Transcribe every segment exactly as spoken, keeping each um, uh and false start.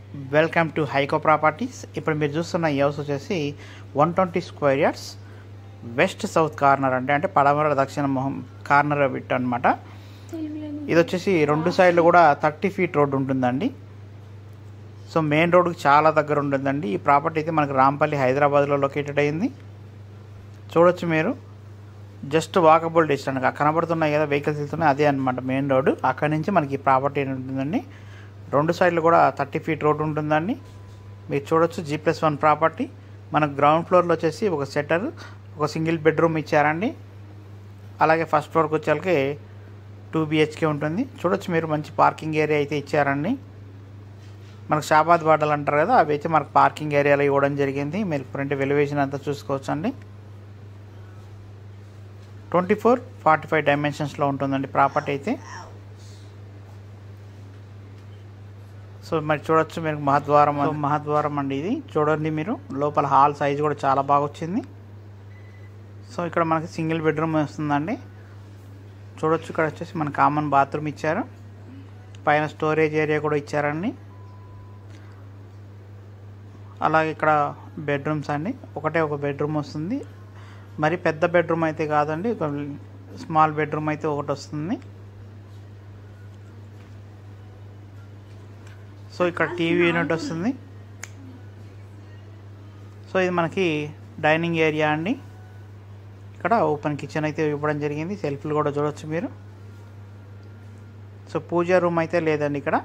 Welcome to హైకో properties. ఇప్పుడు మీరు చూస్తున్న ఈ హౌస్ వచ్చేసి one twenty square yards west south corner అంటే అంటే పడమర దక్షిణ మొహం కార్నర్ బిట్ అనమాట. ఇది వచ్చేసి రెండు సైడ్లు కూడా థర్టీ ఫీట్ రోడ్ ఉంటుందండి. సో మెయిన్ రోడ్కి చాలా దగ్గర ఉంటుందండి. ఈ ప్రాపర్టీ అయితే మనకు రాంపల్లి హైదరాబాద్లో లొకేటెడ్ అయింది. చూడొచ్చు మీరు, జస్ట్ వాకబుల్ డిస్టెన్స్ కనబడుతున్నాయి కదా వెహికల్స్ వెళ్తున్నాయి, అదే అనమాట మెయిన్ రోడ్డు. అక్కడి నుంచి మనకి ఈ ప్రాపర్టీ ఉంటుందండి. రెండు సైడ్లు కూడా థర్టీ ఫీట్ రోడ్ ఉంటుందండి. మీరు చూడొచ్చు జీ ప్లస్ వన్ ప్రాపర్టీ. మనకు గ్రౌండ్ ఫ్లోర్లో వచ్చేసి ఒక సెటర్, ఒక సింగిల్ బెడ్రూమ్ ఇచ్చారండి. అలాగే ఫస్ట్ ఫ్లోర్కి వచ్చేసరికి టూ బిహెచ్కే ఉంటుంది. చూడొచ్చు మీరు, మంచి పార్కింగ్ ఏరియా అయితే ఇచ్చారండి. మనకు షాబాద్ బాటలు అంటారు కదా, అవి అయితే మనకు పార్కింగ్ ఏరియాలో ఇవ్వడం జరిగింది. మీరు ఫ్రంట్ వెలివేషన్ అంతా చూసుకోవచ్చు అండి. ట్వంటీ ఫోర్ ఫార్టీ ఫైవ్ డైమెన్షన్స్లో ఉంటుందండి ప్రాపర్టీ అయితే. సో మరి చూడొచ్చు మీరు, మహద్వారం మహద్వారం అండి ఇది. చూడండి మీరు, లోపల హాల్ సైజ్ కూడా చాలా బాగా వచ్చింది. సో ఇక్కడ మనకి సింగిల్ బెడ్రూమ్ వస్తుందండి. చూడొచ్చు, ఇక్కడ వచ్చేసి మన కామన్ బాత్రూమ్ ఇచ్చారు. పైన స్టోరేజ్ ఏరియా కూడా ఇచ్చారండి. అలాగే ఇక్కడ బెడ్రూమ్స్ అండి, ఒకటే ఒక బెడ్రూమ్ వస్తుంది. మరి పెద్ద బెడ్రూమ్ అయితే కాదండి, ఒక స్మాల్ బెడ్రూమ్ అయితే ఒకటి వస్తుంది. సో ఇక్కడ టీవీ యూనిట్ వస్తుంది. సో ఇది మనకి డైనింగ్ ఏరియా అండి. ఇక్కడ ఓపెన్ కిచెన్ అయితే ఇవ్వడం జరిగింది. సెల్ఫ్లు కూడా చూడవచ్చు మీరు. సో పూజా రూమ్ అయితే లేదండి ఇక్కడ.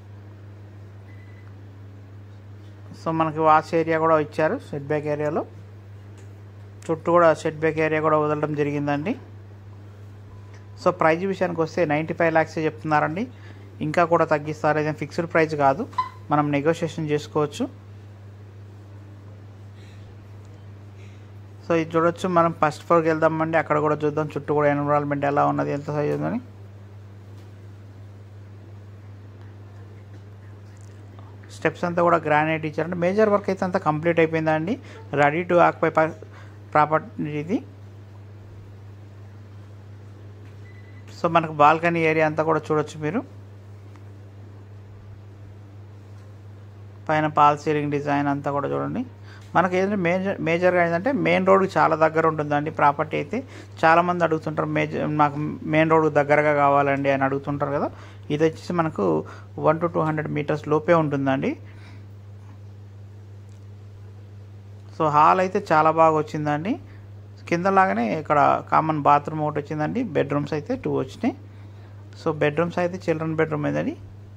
సో మనకి వాష్ ఏరియా కూడా ఇచ్చారు సెట్ బ్యాక్ ఏరియాలో. చుట్టూ కూడా సెట్ బ్యాక్ ఏరియా కూడా వదలడం జరిగిందండి. సో ప్రైజ్ విషయానికి వస్తే నైంటీ ఫైవ్ ల్యాక్సే చెప్తున్నారండి. ఇంకా కూడా తగ్గిస్తారు, ఏదైనా ఫిక్స్డ్ ప్రైస్ కాదు, మనం నెగోషియేషన్ చేసుకోవచ్చు. సో ఇది చూడొచ్చు, మనం ఫస్ట్ ఫ్లోర్కి వెళ్దామండి. అక్కడ కూడా చూద్దాం చుట్టూ కూడా ఎన్విరాన్మెంట్ ఎలా ఉన్నది, ఎంత సైజ్ ఉందని. స్టెప్స్ అంతా కూడా గ్రానైట్ ఇచ్చారంటే మేజర్ వర్క్ అయితే అంతా కంప్లీట్ అయిపోయిందండి. రెడీ టు ఆక్యుపై ప్రాపర్టీ ఇది. సో మనకు బాల్కనీ ఏరియా అంతా కూడా చూడొచ్చు మీరు. పైన పాల్ సీలింగ్ డిజైన్ అంతా కూడా చూడండి. మనకి ఏంటంటే మేజర్ మేజర్గా ఏంటంటే మెయిన్ రోడ్కి చాలా దగ్గర ఉంటుందండి ప్రాపర్టీ అయితే. చాలామంది అడుగుతుంటారు, మేజర్ నాకు మెయిన్ రోడ్కి దగ్గరగా కావాలండి అని అడుగుతుంటారు కదా. ఇది వచ్చేసి మనకు one to two hundred metres లోపే ఉంటుందండి. సో హాల్ అయితే చాలా బాగా వచ్చిందండి. కిందలాగానే ఇక్కడ కామన్ బాత్రూమ్ ఒకటి వచ్చిందండి. బెడ్రూమ్స్ అయితే టూ వచ్చినాయి. సో బెడ్రూమ్స్ అయితే చిల్డ్రన్ బెడ్రూమ్ ఏదండి.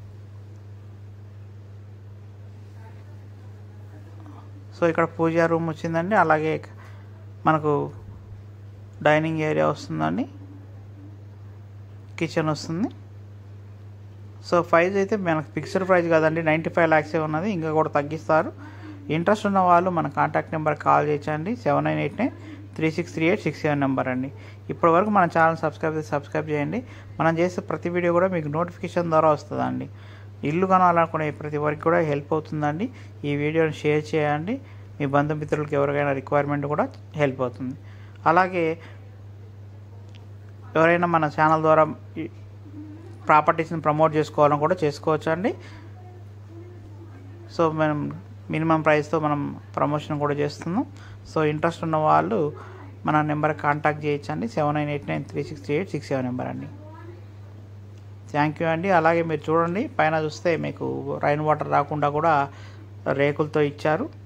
సో ఇక్కడ పూజా రూమ్ వచ్చిందండి. అలాగే మనకు డైనింగ్ ఏరియా వస్తుందండి, కిచెన్ వస్తుంది. సో ప్రైజ్ అయితే మనకు ఫిక్స్డ్ ప్రైస్ కాదండి, నైంటీ ఫైవ్ ల్యాక్సే ఉన్నది. ఇంకా కూడా తగ్గిస్తారు. ఇంట్రెస్ట్ ఉన్న వాళ్ళు మన కాంటాక్ట్ నెంబర్ కాల్ చేయొచ్చండి. Seven nine eight nine three six three eight six seven number అండి. ఇప్పటి వరకు మన ఛానల్ సబ్స్క్రైబ్ సబ్స్క్రైబ్ చేయండి. మనం చేసే ప్రతి వీడియో కూడా మీకు నోటిఫికేషన్ ద్వారా వస్తుందండి. ఇల్లు కొనాలనుకునే ప్రతి ఒక్కరికి కూడా హెల్ప్ అవుతుందండి. ఈ వీడియోని షేర్ చేయండి. మీ బంధుమిత్రులకు ఎవరికైనా రిక్వైర్మెంట్ కూడా హెల్ప్ అవుతుంది. అలాగే ఎవరైనా మన ఛానల్ ద్వారా ప్రాపర్టీస్ని ప్రమోట్ చేసుకోవాలని కూడా చేసుకోవచ్చు అండి. సో మనం మినిమం ప్రైస్తో మనం ప్రమోషన్ కూడా చేస్తున్నాం. సో ఇంట్రెస్ట్ ఉన్న వాళ్ళు మన నెంబర్ కాంటాక్ట్ చేయొచ్చండి. Seven nine eight nine three six three eight six seven number అండి. థ్యాంక్ యూ అండి. అలాగే మీరు చూడండి, పైన చూస్తే మీకు రైన్ వాటర్ రాకుండా కూడా రేకులతో ఇచ్చారు.